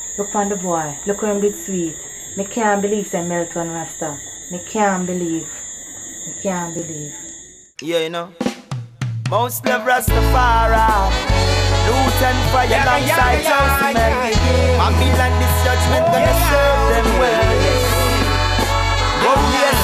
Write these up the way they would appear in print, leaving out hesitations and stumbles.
Look on the boy. Look how him did sweet. Me can't believe say Melton Rasta. Me can't believe. Me can't believe. Yeah, you know. Most love Rastafari. Loot and fire alongside Josman. Babylon this judgment gonna serve them well. Oh yes,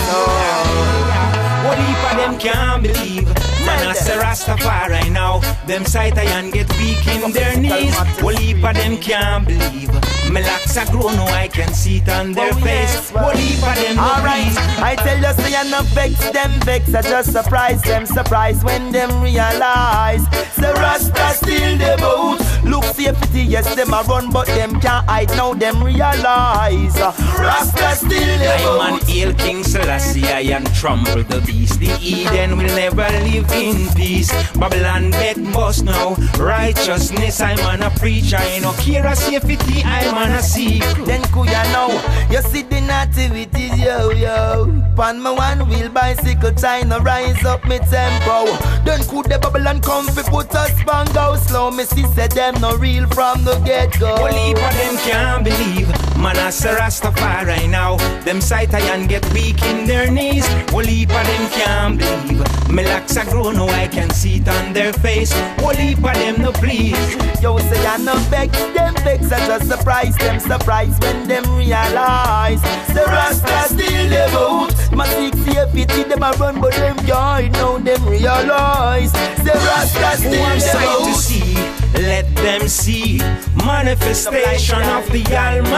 oh. What heap of them can't believe? Man, I say Rastafari now. Them sight and get weak in their knees. What heap of them can't believe? My locks are grown, now I can see it on their face. What heap of them alright, I tell you, say you're not vex, them vex. I just surprise when them realize. The Rasta still the boat. Look safety, yes, them a run, but them can't hide now, them realize. Rasta still the boat. I'm an ill King Selassie, I am trample the beast. The Eden will never live in peace. Babylon bed bust now. Righteousness, I'm on a preacher. I no care a safety, I'm on a see. Then kuya now, you see the nativities, yo yo. Pan my one wheel bicycle, trying to rise up me tempo. Then could the Babylon come fi put us bang go slow. Me see say them no real from the get go. What heap of them can't believe? Man, I say Rastafari now. Them sight and get weak in their knees. What heap of them can't believe? My locks are grown, now I can see it on their face. What heap of them no please? Yo say I no vex, them vex. I just surprise when them realize. The Rasta still the boat. My six safety, them a run but them can't now them realize. The Rasta still the boat. To see, let them see manifestation of the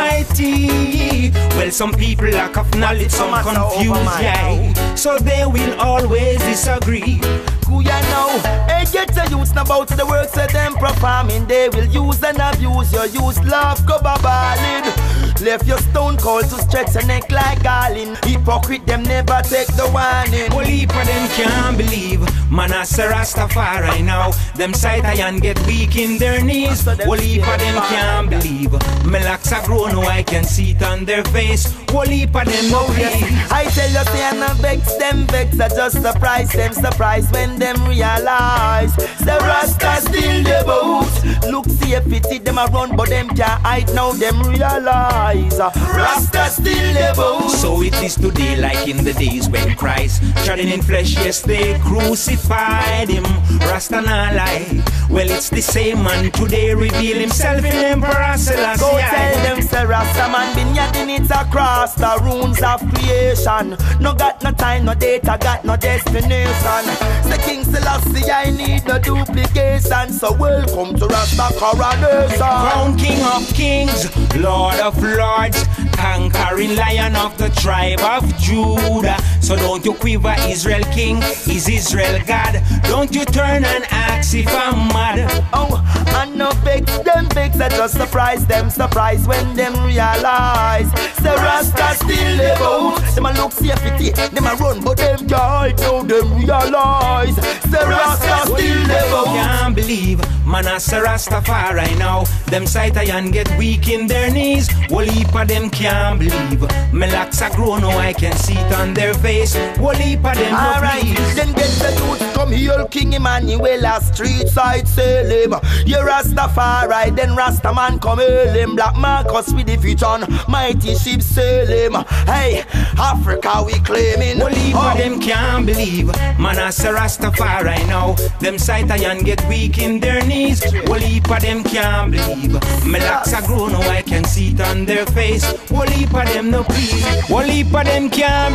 Almighty. Well, some people lack of knowledge, some confused, yeah. So they will always disagree. Kuya now, hey, get the youth about the works that them performing. They will use and abuse your use love, go babalin. Left your stone cold to stretch your neck like garland. Hypocrite, them never take the warning. What heap of them can't believe? Man, I say Rastafari now. Them sight and get weak in their knees. What heap of them can't believe? My locks are grown, now I can see it on their face. What heap of them no please? I tell you, say I no vex, them vex. I just surprise when them realize. The Rasta still the boat. Look safety, them a run, but them can't hide now, them realize. Rasta still the boat. So it is today like in the days when Christ trodden in flesh, yes they crucified him. Rasta not lie. Well, it's the same man today reveal himself in Emperor Selassie. Go tell them say Rasta man been yadding it across the ruins of creation. No got no time, no data, got no destination. Say King Selassie, I need no duplication. So welcome to Rasta coronation. Crown King of Kings, Lord of Lords, conquering Lion of the tribe of Judah. So don't you quiver, Israel King is Israel God. Don't you turn and ask if I'm mad. Oh, I no vex, them vex. I just surprise when them realize. The Rasta still the boat. Them a look safety, them a run, but them can't know them realize. The Rasta still the boat. Can't believe, man, I say Rastafari now. Them sight and get weak in their knees. What heap of them can't believe? My locks are grown, now I can see it on their face. What heap of them no please? Then get the youth come here, King Emmanuel, a street side Salem. You Rastafari, then Rastaman come hail him. Black Marcus with the vision, mighty ship Salem. Hey, Africa we claiming. What heap of them can't believe? Man, I say Rastafari now. Them sight and get weak in their knees. What heap of them can't believe? My locks are grown, now I can see it on their face. What heap of them no please? What heap of them can't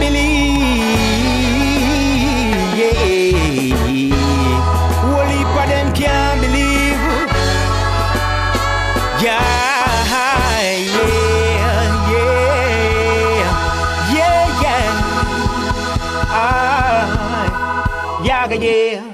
believe? Yeah. What heap of them can't believe? Yeah, yeah, yeah, yeah. Yeah, yeah.